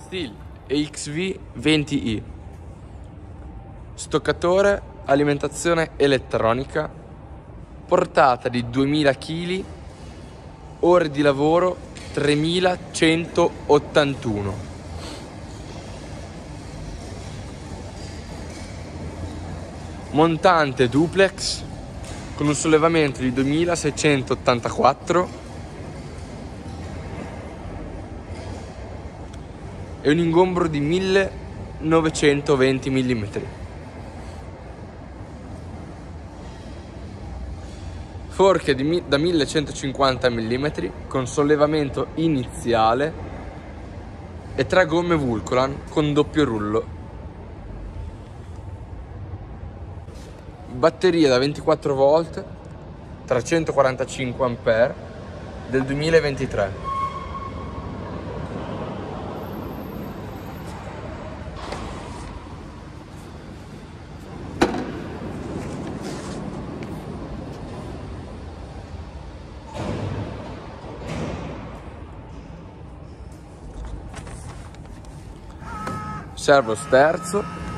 STIHL EXV20i. Stoccatore, alimentazione elettronica, portata di 2000 kg, ore di lavoro 3181. Montante duplex con un sollevamento di 2684 e un ingombro di 1920 mm. Forche da 1150 mm con sollevamento iniziale e 3 gomme Vulcolan con doppio rullo. Batteria da 24 volt 345 ampere del 2023. Servo sterzo